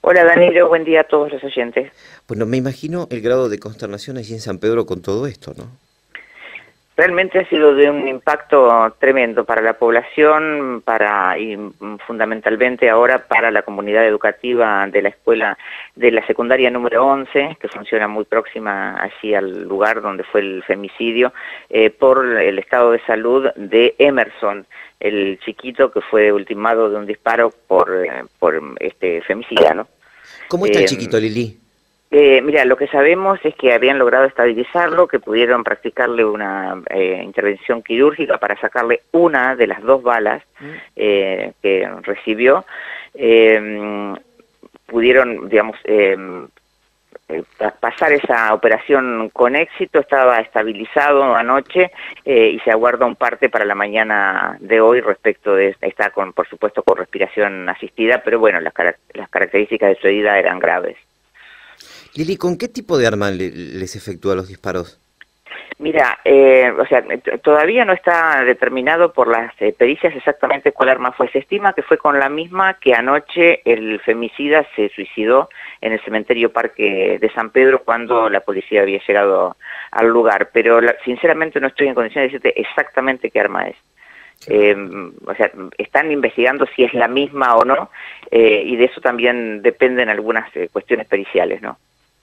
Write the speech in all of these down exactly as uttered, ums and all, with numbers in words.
Hola Danilo, buen día a todos los oyentes. Bueno, me imagino el grado de consternación allí en San Pedro con todo esto, ¿no? Realmente ha sido de un impacto tremendo para la población, para y fundamentalmente ahora para la comunidad educativa de la escuela de la secundaria número once, que funciona muy próxima allí al lugar donde fue el femicidio, eh, por el estado de salud de Emerson, el chiquito que fue ultimado de un disparo por, eh, por este femicida, ¿no? ¿Cómo está el Eh, chiquito, Lili? Eh, mira, lo que sabemos es que habían logrado estabilizarlo, que pudieron practicarle una eh, intervención quirúrgica para sacarle una de las dos balas eh, que recibió. Eh, pudieron, digamos, eh, eh, pasar esa operación con éxito, estaba estabilizado anoche eh, y se aguarda un parte para la mañana de hoy respecto de, está con, por supuesto, con respiración asistida, pero bueno, las, carac las características de su herida eran graves. Lili, ¿con qué tipo de arma le, les efectúa los disparos? Mira, eh, o sea, todavía no está determinado por las eh, pericias exactamente cuál arma fue. Se estima que fue con la misma que anoche el femicida se suicidó en el cementerio Parque de San Pedro cuando la policía había llegado al lugar, pero la, sinceramente no estoy en condiciones de decirte exactamente qué arma es. Eh, o sea, están investigando si es la misma o no, eh, y de eso también dependen algunas eh, cuestiones periciales, ¿no?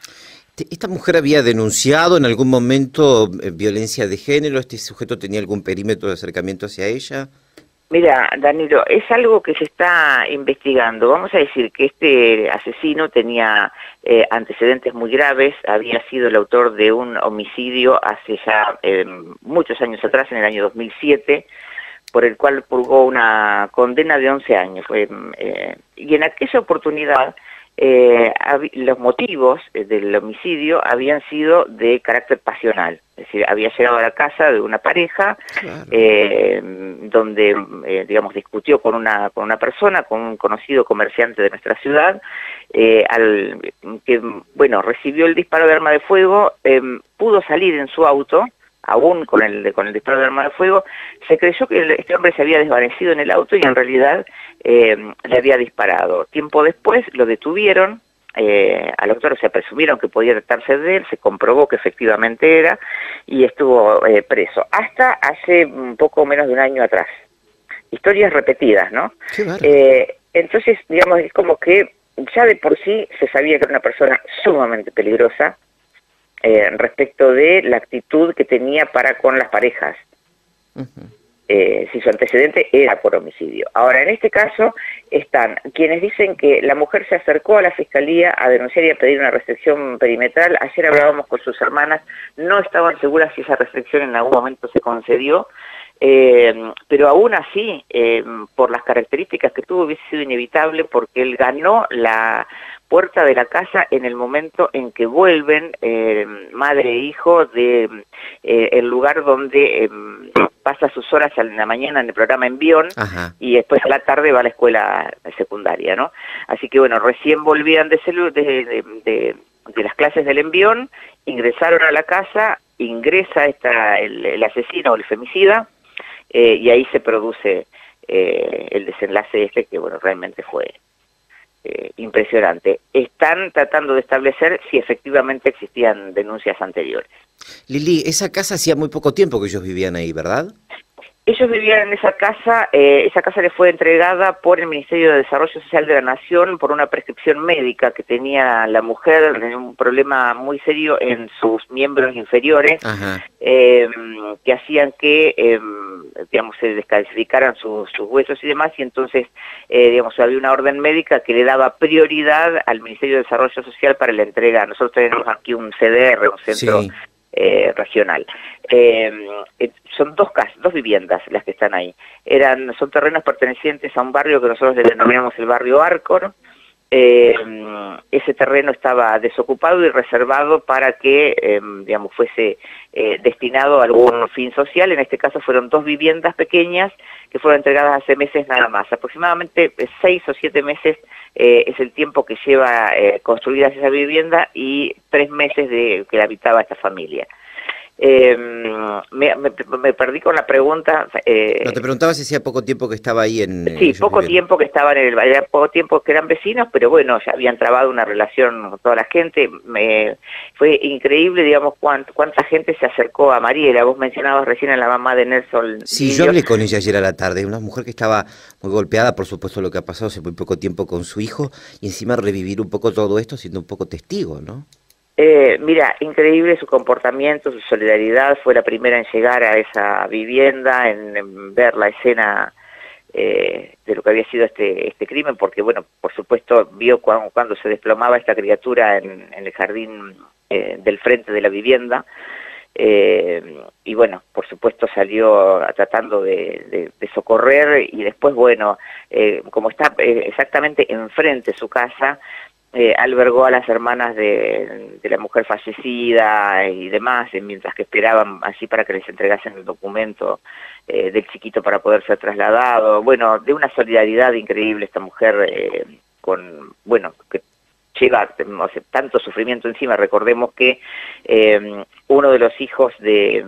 ¿Esta mujer había denunciado en algún momento eh, violencia de género? ¿Este sujeto tenía algún perímetro de acercamiento hacia ella? Mira, Danilo, es algo que se está investigando. Vamos a decir que este asesino tenía eh, antecedentes muy graves, había sido el autor de un homicidio hace ya eh, muchos años atrás, en el año dos mil siete, por el cual purgó una condena de once años. Eh, eh, y en aquella oportunidad, Eh, los motivos del homicidio habían sido de carácter pasional, es decir, había llegado a la casa de una pareja, claro. eh, donde, eh, digamos, discutió con una, con una persona, con un conocido comerciante de nuestra ciudad, eh, al, que, bueno, recibió el disparo de arma de fuego, eh, pudo salir en su auto, aún con el, con el disparo de arma de fuego, se creyó que este hombre se había desvanecido en el auto y en realidad eh, le había disparado. Tiempo después lo detuvieron, eh, al autor se presumieron que podía tratarse de él, se comprobó que efectivamente era y estuvo eh, preso, hasta hace un poco menos de un año atrás. Historias repetidas, ¿no? Eh, entonces, digamos, es como que ya de por sí se sabía que era una persona sumamente peligrosa, Eh, respecto de la actitud que tenía para con las parejas, uh-huh. eh, si su antecedente era por homicidio. Ahora, en este caso, están quienes dicen que la mujer se acercó a la fiscalía a denunciar y a pedir una restricción perimetral. Ayer hablábamos con sus hermanas, no estaban seguras si esa restricción en algún momento se concedió, eh, pero aún así, eh, por las características que tuvo, hubiese sido inevitable porque él ganó la puerta de la casa en el momento en que vuelven eh, madre e hijo de eh, el lugar donde eh, pasa sus horas en la mañana en el programa Envión. Ajá. Y después a la tarde va a la escuela secundaria, ¿no? Así que bueno, recién volvían de, celu de, de, de, de las clases del Envión, ingresaron a la casa, ingresa esta, el, el asesino o el femicida, eh, y ahí se produce eh, el desenlace este que bueno, realmente fue Eh, impresionante. Están tratando de establecer si efectivamente existían denuncias anteriores. Lili, esa casa hacía muy poco tiempo que ellos vivían ahí, ¿verdad? Ellos vivían en esa casa, eh, esa casa les fue entregada por el Ministerio de Desarrollo Social de la Nación por una prescripción médica que tenía la mujer, tenía un problema muy serio en sus miembros inferiores, eh, que hacían que, eh, digamos, se descalcificaran sus, sus huesos y demás, y entonces, eh, digamos, había una orden médica que le daba prioridad al Ministerio de Desarrollo Social para la entrega. Nosotros tenemos aquí un C D R, un centro sí. eh, regional. Eh, son dos casas, dos viviendas las que están ahí. Eran, son terrenos pertenecientes a un barrio que nosotros le denominamos el barrio Arcor. Eh, ese terreno estaba desocupado y reservado para que, eh, digamos, fuese eh, destinado a algún fin social. En este caso fueron dos viviendas pequeñas que fueron entregadas hace meses nada más. Aproximadamente seis o siete meses eh, es el tiempo que lleva eh, construidas esa vivienda y tres meses de que la habitaba esta familia. Eh, me, me, me perdí con la pregunta. Eh, no, te preguntaba si hacía poco tiempo que estaba ahí en... Sí, en poco vivienda. tiempo que estaban en el... Era poco tiempo que eran vecinos, pero bueno, ya habían trabado una relación con toda la gente. Me, fue increíble, digamos, cuánta, cuánta gente se acercó a Mariela. Vos mencionabas recién a la mamá de Nelson. Sí, Lidio. yo hablé con ella ayer a la tarde, una mujer que estaba muy golpeada, por supuesto, lo que ha pasado hace muy poco tiempo con su hijo, y encima revivir un poco todo esto siendo un poco testigo, ¿no? Eh, mira, increíble su comportamiento, su solidaridad, fue la primera en llegar a esa vivienda, en, en ver la escena eh, de lo que había sido este este crimen, porque bueno, por supuesto vio cuando, cuando se desplomaba esta criatura en, en el jardín eh, del frente de la vivienda, eh, y bueno, por supuesto salió tratando de, de, de socorrer, y después bueno, eh, como está eh, exactamente enfrente de su casa, Eh, albergó a las hermanas de, de la mujer fallecida y demás, eh, mientras que esperaban así para que les entregasen el documento eh, del chiquito para poder ser trasladado. Bueno, de una solidaridad increíble esta mujer, eh, con, bueno, que lleva o sea, tanto sufrimiento encima. Recordemos que eh, uno de los hijos de...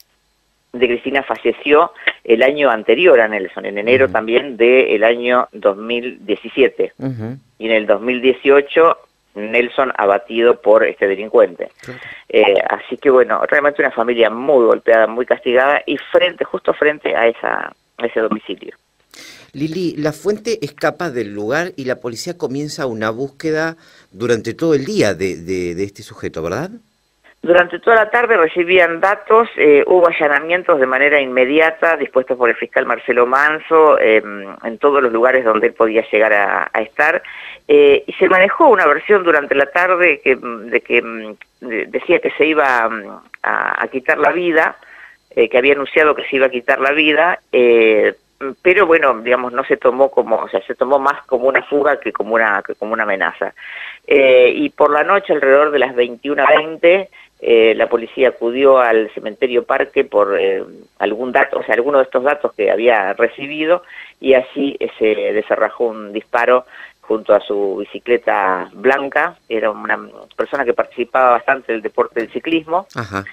de Cristina falleció el año anterior a Nelson, en enero uh-huh. también del año dos mil diecisiete. Uh-huh. Y en el dos mil dieciocho, Nelson abatido por este delincuente. Uh-huh. Eh, así que bueno, realmente una familia muy golpeada, muy castigada, y frente, justo frente a, esa, a ese domicilio. Lili, la fuente escapa del lugar y la policía comienza una búsqueda durante todo el día de, de, de este sujeto, ¿verdad? Durante toda la tarde recibían datos, eh, hubo allanamientos de manera inmediata dispuestos por el fiscal Marcelo Manso eh, en todos los lugares donde él podía llegar a, a estar, eh, y se manejó una versión durante la tarde que, de que de, decía que se iba a, a quitar la vida, eh, que había anunciado que se iba a quitar la vida, eh, pero bueno, digamos, no se tomó como, o sea, se tomó más como una fuga que como una, que como una amenaza. Eh, y por la noche, alrededor de las veintiuna veinte, Eh, la policía acudió al cementerio Parque por eh, algún dato, o sea, alguno de estos datos que había recibido, y así eh, se desarrajó un disparo junto a su bicicleta blanca. Era una persona que participaba bastante del deporte del ciclismo. Ajá.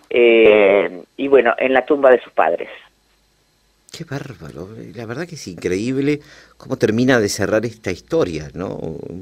Eh, y bueno, en la tumba de sus padres. Qué bárbaro, la verdad que es increíble cómo termina de cerrar esta historia, ¿no?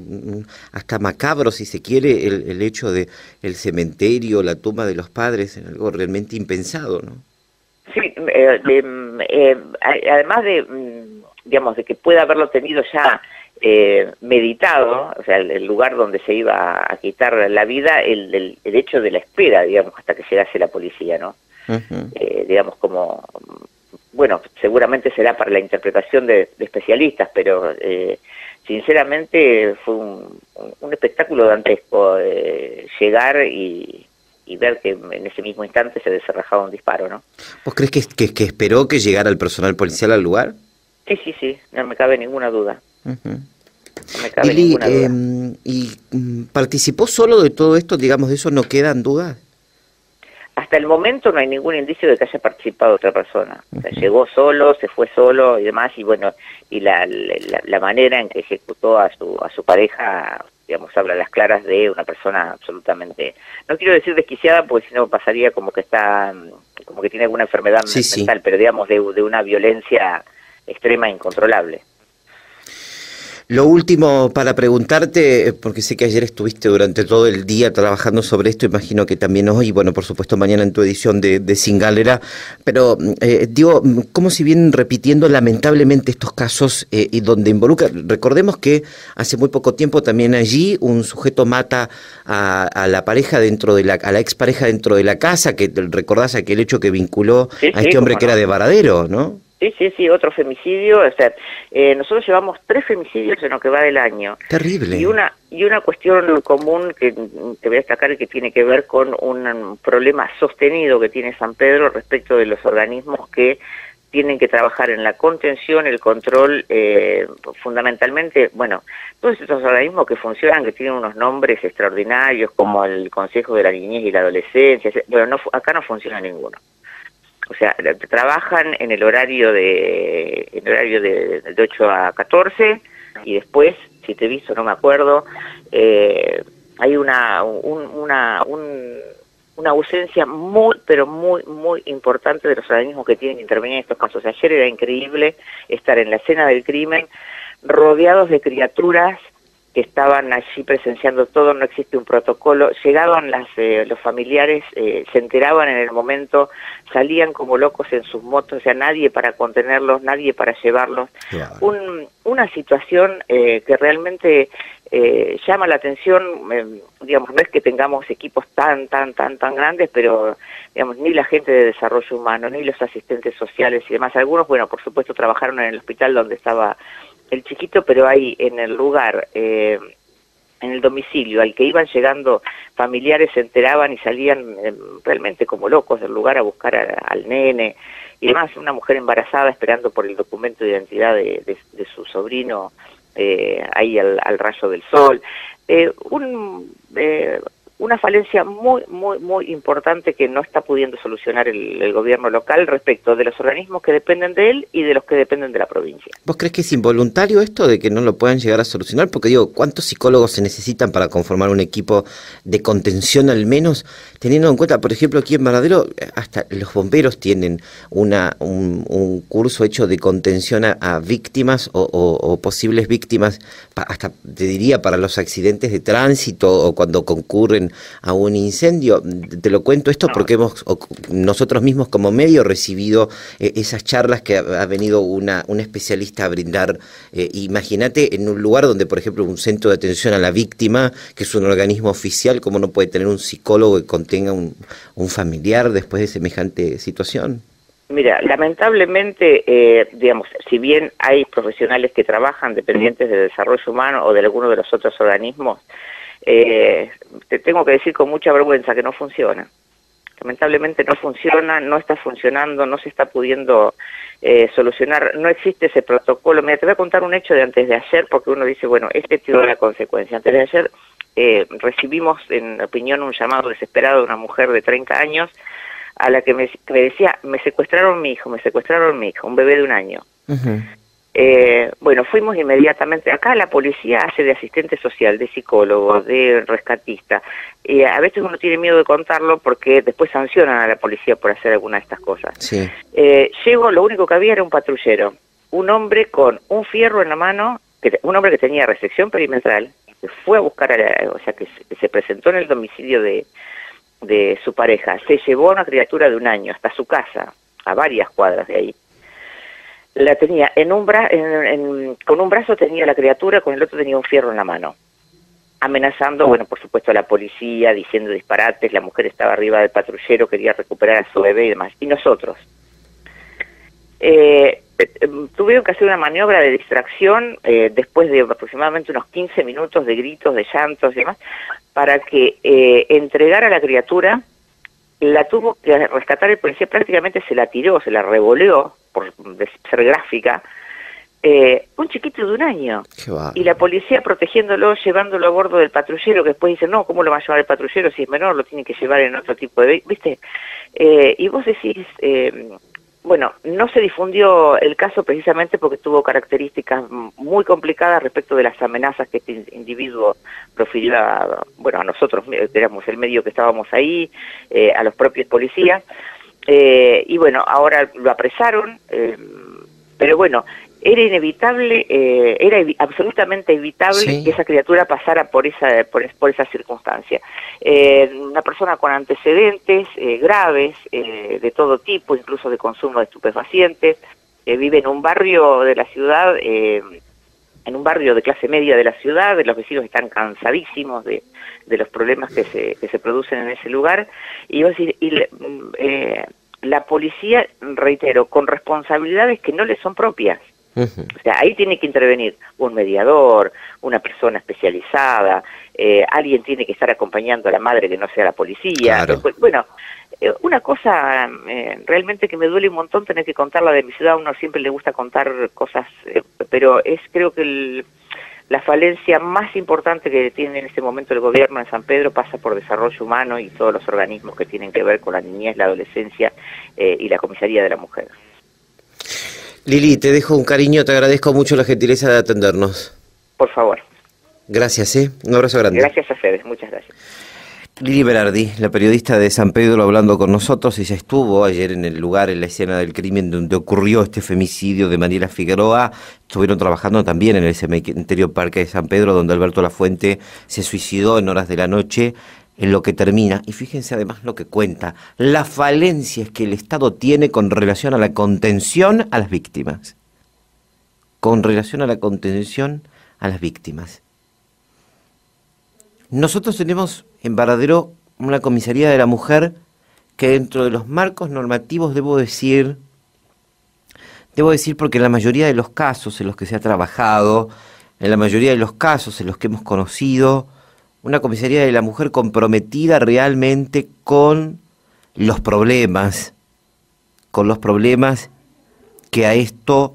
Hasta macabro, si se quiere, el, el hecho de el cementerio, la tumba de los padres, algo realmente impensado, ¿no? Sí, eh, eh, eh, además de, digamos, de que pueda haberlo tenido ya eh, meditado, o sea, el, el lugar donde se iba a quitar la vida, el, el, el hecho de la espera, digamos, hasta que llegase la policía, ¿no? Uh-huh. eh, digamos, como... Bueno, seguramente será para la interpretación de, de especialistas, pero eh, sinceramente fue un, un espectáculo dantesco eh, llegar y, y ver que en ese mismo instante se desarrajaba un disparo, ¿no? ¿Vos crees que, que, que esperó que llegara el personal policial al lugar? Sí, sí, sí, no me cabe ninguna duda. Uh-huh. No me cabe Lili, ninguna duda. Eh, ¿y participó solo de todo esto? Digamos, ¿de eso no quedan dudas? Hasta el momento no hay ningún indicio de que haya participado otra persona. O sea, llegó solo, se fue solo y demás, y bueno, y la, la, la manera en que ejecutó a su a su pareja, digamos, habla a las claras de una persona absolutamente, no quiero decir desquiciada, porque si no pasaría como que está, como que tiene alguna enfermedad sí, mental, sí. Pero digamos de, de una violencia extrema e incontrolable. Lo último para preguntarte, porque sé que ayer estuviste durante todo el día trabajando sobre esto, imagino que también hoy, y bueno, por supuesto mañana en tu edición de, de Sin Galera, pero eh, digo, ¿cómo se vienen repitiendo lamentablemente estos casos eh, y donde involucra? Recordemos que hace muy poco tiempo también allí un sujeto mata a, a la pareja dentro de la, a la expareja dentro de la casa, que recordás aquel hecho que vinculó sí, a este sí, hombre que no. era de Varadero, ¿no? Sí, sí, sí, otro femicidio. O sea, eh, nosotros llevamos tres femicidios en lo que va del año. Terrible. Y una y una cuestión común que te voy a destacar y que tiene que ver con un problema sostenido que tiene San Pedro respecto de los organismos que tienen que trabajar en la contención, el control, eh, fundamentalmente, bueno, todos estos organismos que funcionan, que tienen unos nombres extraordinarios, como el Consejo de la Niñez y la Adolescencia, bueno, no, acá no funciona ninguno. O sea, trabajan en el horario de en el horario de, de ocho a catorce, y después, si te he visto, no me acuerdo, eh, hay una un, una un, una ausencia muy, pero muy, muy importante de los organismos que tienen que intervenir en estos casos. Ayer era increíble estar en la escena del crimen, rodeados de criaturas que estaban allí presenciando todo, no existe un protocolo, llegaban las, eh, los familiares, eh, se enteraban en el momento, salían como locos en sus motos, o sea, nadie para contenerlos, nadie para llevarlos. Claro. Un, una situación eh, que realmente eh, llama la atención, eh, digamos, no es que tengamos equipos tan, tan, tan, tan grandes, pero, digamos, ni la gente de desarrollo humano, ni los asistentes sociales y demás. Algunos, bueno, por supuesto, trabajaron en el hospital donde estaba el chiquito, pero ahí en el lugar, eh, en el domicilio al que iban llegando familiares, se enteraban y salían eh, realmente como locos del lugar a buscar a, al nene y demás. Una mujer embarazada esperando por el documento de identidad de, de, de su sobrino eh, ahí al, al rayo del sol. Eh, un... Eh, una falencia muy, muy, muy importante que no está pudiendo solucionar el, el gobierno local respecto de los organismos que dependen de él y de los que dependen de la provincia. ¿Vos crees que es involuntario esto de que no lo puedan llegar a solucionar? Porque digo, ¿cuántos psicólogos se necesitan para conformar un equipo de contención al menos? Teniendo en cuenta, por ejemplo, aquí en Varadero, hasta los bomberos tienen una un, un curso hecho de contención a, a víctimas o, o, o posibles víctimas, hasta te diría para los accidentes de tránsito o cuando concurren a un incendio. Te lo cuento esto porque hemos nosotros mismos como medio recibido eh, esas charlas que ha, ha venido una, una especialista a brindar. Eh, imagínate en un lugar donde, por ejemplo, un centro de atención a la víctima, que es un organismo oficial, ¿cómo no puede tener un psicólogo que contenga un, un familiar después de semejante situación? Mira, lamentablemente, eh, digamos, si bien hay profesionales que trabajan dependientes de desarrollo humano o de alguno de los otros organismos, Eh, te tengo que decir con mucha vergüenza que no funciona. Lamentablemente no funciona, no está funcionando, no se está pudiendo eh, solucionar, no existe ese protocolo. Mira, te voy a contar un hecho de antes de ayer, porque uno dice, bueno, este tiene la consecuencia. Antes de ayer eh, recibimos, en opinión, un llamado desesperado de una mujer de treinta años, a la que me, que me decía, me secuestraron mi hijo, me secuestraron mi hijo, un bebé de un año. Uh-huh. Eh, bueno, fuimos inmediatamente. Acá la policía hace de asistente social, de psicólogo, de rescatista. Eh, a veces uno tiene miedo de contarlo porque después sancionan a la policía por hacer alguna de estas cosas. Sí. Eh, llego, lo único que había era un patrullero, un hombre con un fierro en la mano, que, un hombre que tenía restricción perimetral, que fue a buscar, a la, o sea, que se, que se presentó en el domicilio de, de su pareja, se llevó a una criatura de un año hasta su casa, a varias cuadras de ahí. La tenía en un bra en, en, con un brazo tenía la criatura, con el otro tenía un fierro en la mano, amenazando, bueno, por supuesto a la policía, diciendo disparates. La mujer estaba arriba del patrullero, quería recuperar a su bebé y demás. Y nosotros eh, tuvieron que hacer una maniobra de distracción eh, después de aproximadamente unos quince minutos de gritos, de llantos y demás, para que eh, entregara la criatura. La tuvo que rescatar el policía, prácticamente se la tiró, se la revoleó, por ser gráfica, eh, un chiquito de un año. Y la policía protegiéndolo, llevándolo a bordo del patrullero, que después dice, no, ¿cómo lo va a llevar el patrullero? Si es menor, lo tiene que llevar en otro tipo de... ¿Viste? Eh, y vos decís... Eh, Bueno, no se difundió el caso precisamente porque tuvo características muy complicadas respecto de las amenazas que este individuo profirió a, bueno, a nosotros, éramos el medio que estábamos ahí, eh, a los propios policías, eh, y bueno, ahora lo apresaron, eh, pero bueno, era inevitable, eh, era evi absolutamente evitable sí. que esa criatura pasara por esa por, por esa circunstancia. Eh, una persona con antecedentes eh, graves, eh, de todo tipo, incluso de consumo de estupefacientes, eh, vive en un barrio de la ciudad, eh, en un barrio de clase media de la ciudad, los vecinos están cansadísimos de, de los problemas que se, que se producen en ese lugar, y, y, y eh, la policía, reitero, con responsabilidades que no le son propias. Uh-huh. O sea, ahí tiene que intervenir un mediador, una persona especializada, eh, alguien tiene que estar acompañando a la madre que no sea la policía. Claro. Después, bueno, eh, una cosa eh, realmente que me duele un montón tener que contarla de mi ciudad. A uno siempre le gusta contar cosas, eh, pero es creo que el, la falencia más importante que tiene en este momento el gobierno en San Pedro pasa por desarrollo humano y todos los organismos que tienen que ver con la niñez, la adolescencia eh, y la comisaría de la mujer. Lili, te dejo un cariño, te agradezco mucho la gentileza de atendernos. Por favor. Gracias, ¿eh? Un abrazo grande. Gracias a ustedes, muchas gracias. Lili Berardi, la periodista de San Pedro, hablando con nosotros. Ella estuvo ayer en el lugar, en la escena del crimen donde ocurrió este femicidio de Mariela Figueroa. Estuvieron trabajando también en el cementerio Parque de San Pedro, donde Alberto Lafuente se suicidó en horas de la noche, en lo que termina. Y fíjense además lo que cuenta, las falencias que el Estado tiene con relación a la contención a las víctimas. Con relación a la contención a las víctimas. Nosotros tenemos en Varadero una comisaría de la mujer que dentro de los marcos normativos, debo decir, debo decir porque en la mayoría de los casos en los que se ha trabajado, en la mayoría de los casos en los que hemos conocido, una comisaría de la mujer comprometida realmente con los problemas, con los problemas que a esto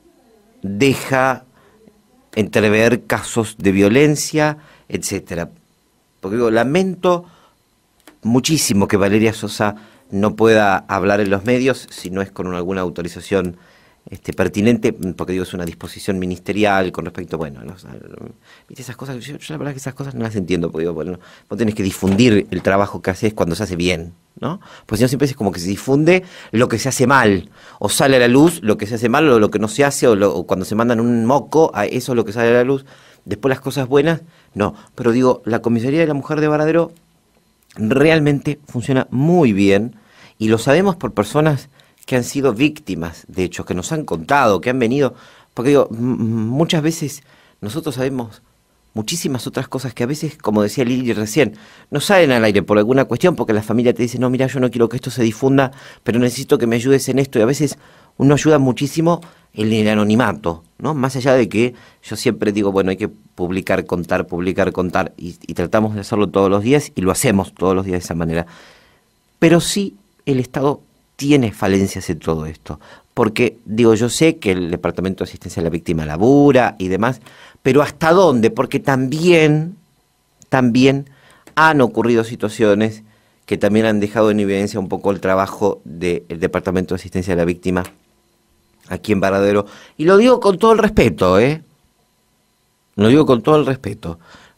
deja entrever casos de violencia, etcétera. Porque digo, lamento muchísimo que Valeria Sosa no pueda hablar en los medios si no es con alguna autorización este, pertinente, porque digo, es una disposición ministerial con respecto, bueno, no, ¿viste esas cosas? Yo, yo la verdad que esas cosas no las entiendo, porque digo, bueno, vos tenés que difundir el trabajo que haces cuando se hace bien, ¿no? Pues si no siempre es como que se difunde lo que se hace mal, o sale a la luz lo que se hace mal, o lo que no se hace, o, lo, o cuando se mandan un moco, a eso es lo que sale a la luz. Después las cosas buenas, no. Pero digo, la comisaría de la mujer de Varadero realmente funciona muy bien y lo sabemos por personas que han sido víctimas de hechos, que nos han contado, que han venido. Porque digo, muchas veces nosotros sabemos muchísimas otras cosas que a veces, como decía Lili recién, no salen al aire por alguna cuestión, porque la familia te dice, no, mira, yo no quiero que esto se difunda, pero necesito que me ayudes en esto. Y a veces uno ayuda muchísimo en el anonimato, ¿no? Más allá de que yo siempre digo, bueno, hay que publicar, contar, publicar, contar, y, y tratamos de hacerlo todos los días, y lo hacemos todos los días de esa manera. Pero sí, el Estado tiene falencias en todo esto, porque, digo, yo sé que el Departamento de Asistencia a la Víctima labura y demás, pero ¿hasta dónde? Porque también, también han ocurrido situaciones que también han dejado en evidencia un poco el trabajo del Departamento de Asistencia a la Víctima aquí en Varadero, y lo digo con todo el respeto, ¿eh? Lo digo con todo el respeto.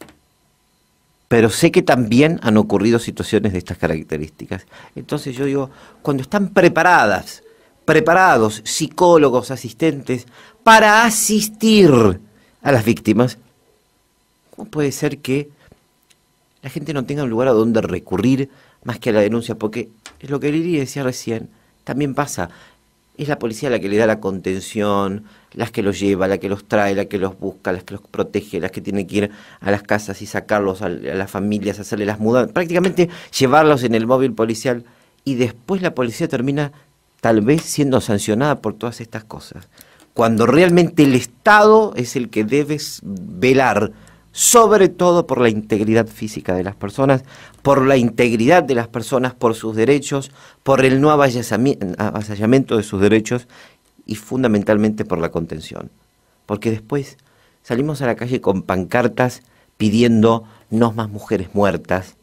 Pero sé que también han ocurrido situaciones de estas características. Entonces yo digo, cuando están preparadas, preparados psicólogos, asistentes, para asistir a las víctimas, ¿cómo puede ser que la gente no tenga un lugar a donde recurrir más que a la denuncia? Porque es lo que Lili decía recién, también pasa. Es la policía la que le da la contención, las que los lleva, la que los trae, la que los busca, las que los protege, las que tienen que ir a las casas y sacarlos a, a las familias, hacerle las mudanzas, prácticamente llevarlos en el móvil policial. Y después la policía termina tal vez siendo sancionada por todas estas cosas. Cuando realmente el Estado es el que debe velar sobre todo por la integridad física de las personas, por la integridad de las personas, por sus derechos, por el no avasallamiento de sus derechos y fundamentalmente por la contención. Porque después salimos a la calle con pancartas pidiendo no más mujeres muertas,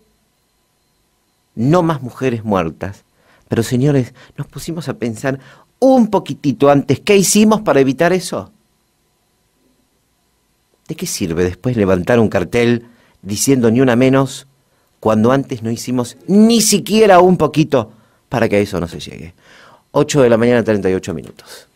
no más mujeres muertas. Pero señores, nos pusimos a pensar un poquitito antes, ¿qué hicimos para evitar eso? ¿De qué sirve después levantar un cartel diciendo ni una menos cuando antes no hicimos ni siquiera un poquito para que a eso no se llegue? ocho de la mañana, treinta y ocho minutos.